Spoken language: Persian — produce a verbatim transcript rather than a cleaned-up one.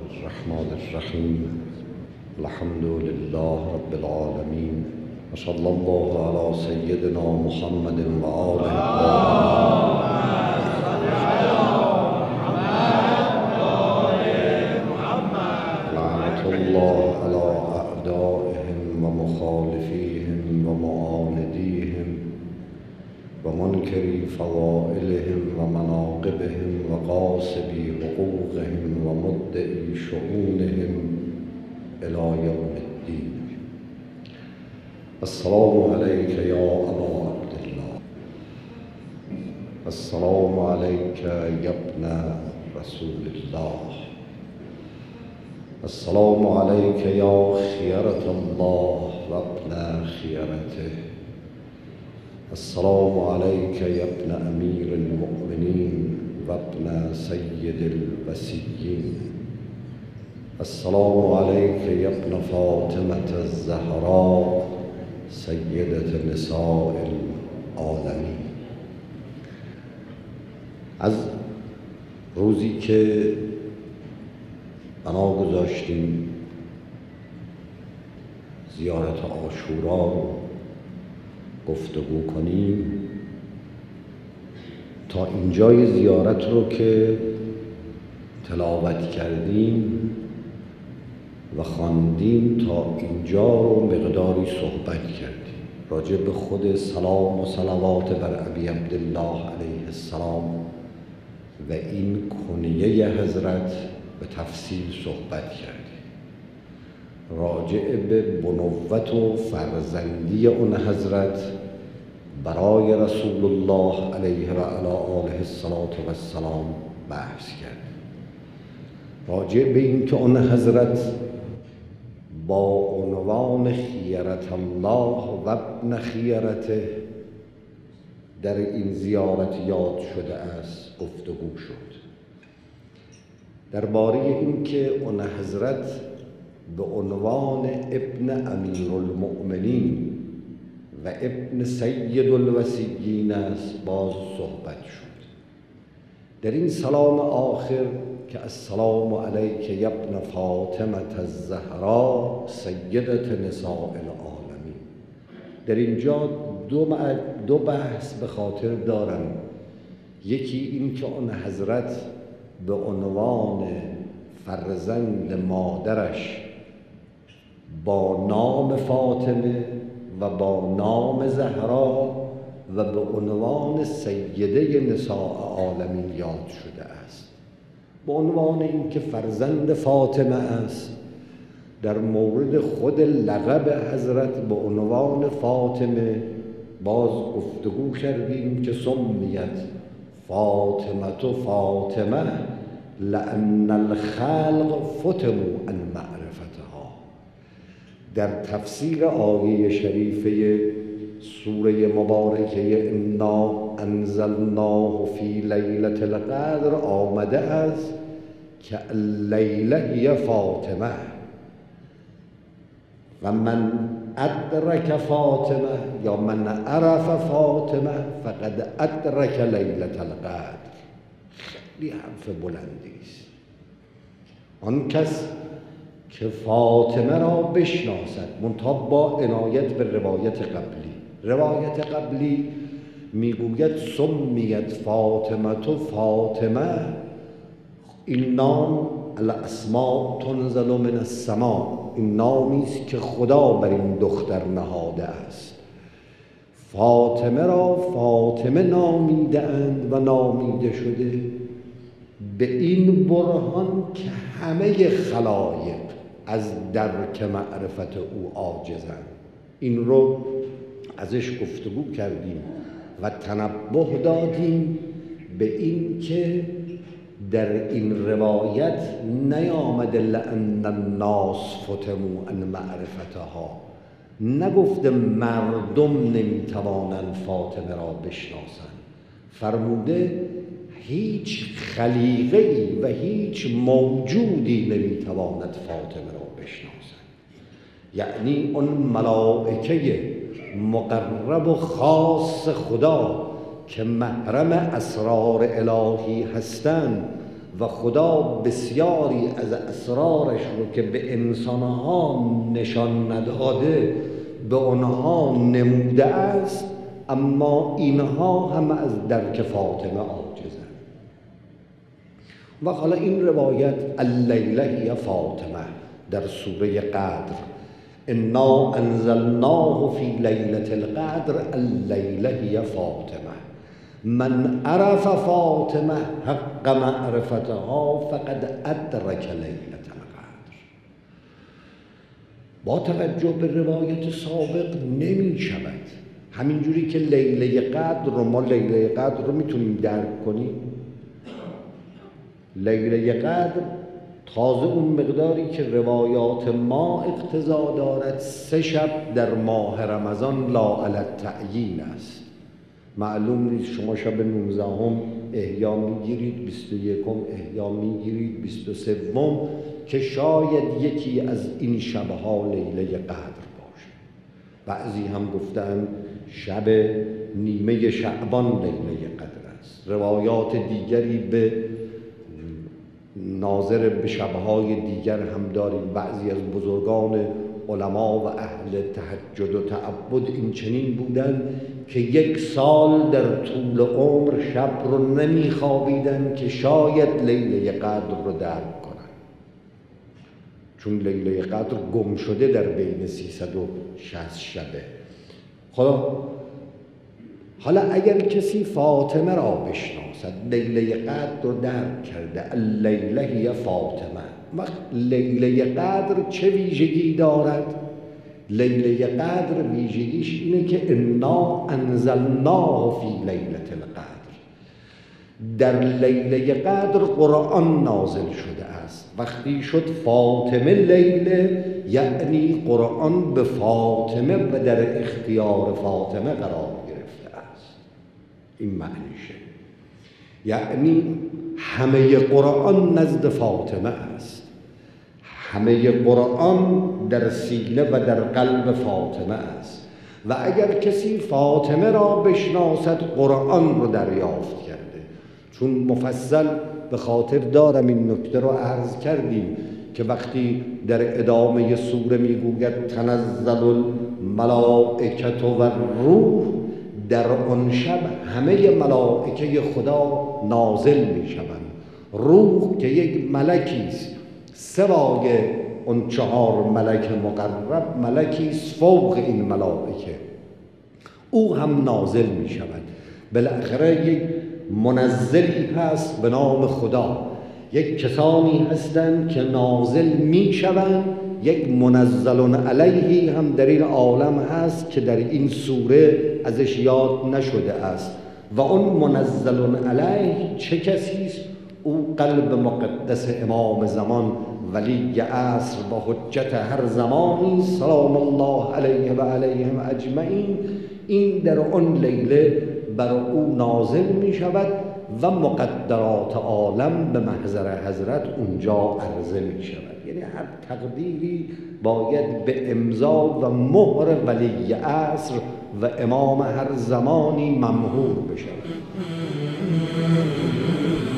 الرحمن الرحیم الحمد لله رب العالمین و صلی الله علی سیدنا محمد و آله لعنت الله علی اعدائهم و مخالفیهم و معاندیهم و منکری فضائلهم و مناقبهم و غاصبی حقوقهم و مدعی شؤونهم الی یوم الدین. السلام علیک یا ابا عبدالله، السلام علیک یا ابن رسول الله، السلام علیک یا خیرة الله و ابن خیرته، السلام علیک یا ابن امیر المؤمنین و ابن سید الوصیین، السلام علیک یا ابن فاطمة الزهراء سیدة نساء العالمین. از روزی که بنا گذاشتیم زیارت عاشورا رو گفتگو کنیم تا اینجای زیارت رو که تلاوت کردیم و خواندیم تا اینجا رو مقداری صحبت کردیم راجع به خود سلام و صلوات بر ابی عبدالله علیه السلام و این کنیه حضرت به تفصیل صحبت کردیم، راجع به بنوت و فرزندی اون حضرت برای رسول الله علیه و علی آله السلام بحث کردیم، راجع به این که اون حضرت با عنوان خیرة الله و ابن خیرته در این زیارت یاد شده است گفتگو شد. درباره این که اون حضرت به عنوان ابن امیر المؤمنین و ابن سید الوصیین است باز صحبت شد. در این سلام آخر که السلام علیک یا ابن فاطمة الزهراء سیدة نساء العالمین، در اینجا دو, دو بحث به خاطر دارم. یکی این که اون حضرت به عنوان فرزند مادرش با نام فاطمه و با نام زهرا و به عنوان سیده نساء عالمین یاد شده است. به عنوان این که فرزند فاطمه است، در مورد خود لقب حضرت به عنوان فاطمه باز گفتگو کردیم که سمیت فاطمه فاطمه لأن الخلق فتنوا عن معرفتها. در تفسیر آیه شریفه سوره مبارکه انا انزلناه فی لیلة القدر آمده است که اللیله هی فاطمه و من ادرک فاطمه یا من عرف فاطمه فقد ادرک لیلة القدر. خیلی حرف بلندی است. آن کس که فاطمه را بشناسد، منتها با عنایت به روایت قبلی. روایت قبلی میگوید سمیت فاطمه تو فاطمه، این نام الاسماء تنزل من السماء، این نامی است که خدا بر این دختر نهاده است. فاطمه را فاطمه نامیده اند و نامیده شده به این برهان که همه خلایق از درک معرفت او عاجزند. این رو ازش گفتگو کردیم و تنبه دادیم به این که در این روایت نیامده لأن الناس فتنوا عن معرفتها، نگفته مردم نمیتوانند فاطمه را بشناسند، فرموده هیچ خلیقه‌ای و هیچ موجودی نمیتواند فاطمه را بشناسد. یعنی اون ملائکه مقرب و خاص خدا که محرم اسرار الهی هستند و خدا بسیاری از اسرارش رو که به انسانها نشان نداده به آنها نموده است، اما اینها هم از درک فاطمه عاجزند. و حالا این روایت اللیله هی فاطمه در سوره قدر، انا انزلناه فی لیلة القدر اللیله هی فاطمه من عرف فاطمه حق معرفتها فقد ادرک لیلة القدر. با توجه به روایت سابق نمی شود همینجوری که لیله قدر رو ما لیله قدر رو میتونیم درک کنیم. لیله قدر تازه اون مقداری که روایات ما اقتضا دارد سه شب در ماه رمضان لا علی التعیین است. معلوم نیست شما شب نوزدهم احیا میگیرید، بیست و یکم احیا میگیرید، بیست و سوم، که شاید یکی از این شبها لیله قدر باشه. بعضی هم گفتن شب نیمه شعبان لیله قدر است. روایات دیگری به ناظر به شبهای دیگر هم داریم. بعضی از بزرگان علما و اهل تهجد و تعبد این چنین بودن که یک سال در طول عمر شب رو نمیخوابیدن که شاید لیله قدر رو درک کنن، چون لیله قدر گم شده در بین سیصد و شصت شبه. حالا حالا اگر کسی فاطمه را بشناسد، لیله قدر رو درک کرده، اللیله هی فاطمه، وقت لیله قدر چه ویژگی دارد؟ لیله قدر ویژگیش اینه که انا انزلناه فی لیلة القدر، در لیله قدر قرآن نازل شده است. وقتی شد فاطمه لیله، یعنی قرآن به فاطمه و در اختیار فاطمه قرار گرفته است. این معنیشه، یعنی همه قرآن نزد فاطمه است، همه قرآن در سینه و در قلب فاطمه است. و اگر کسی فاطمه را بشناسد قرآن رو دریافت کرده. چون مفصل به خاطر دارم این نکته رو عرض کردیم که وقتی در ادامه سوره میگوید تنزل الملائکة و الروح، در آن شب همه ملائکه خدا نازل می شوند. روح که یک ملکی است سوای اون چهار ملک مقرب، ملکی است فوق این ملائکه، او هم نازل می شود. بالاخره یک منزلی هست به نام خدا، یک کسانی هستند که نازل می شوند، یک منزل علیه هم در این عالم هست که در این سوره ازش یاد نشده است. و اون منزل علیه چه کسی است؟ او قلب مقدس امام زمان، ولی عصر و حجت هر زمانی سلام الله علیه و علیهم اجمعین. این در آن لیله بر او نازل می شود و مقدرات عالم به محضر حضرت اونجا عرضه می شود. یعنی هر تقدیری باید به امضا و مهر ولی عصر و امام هر زمانی ممهور بشود.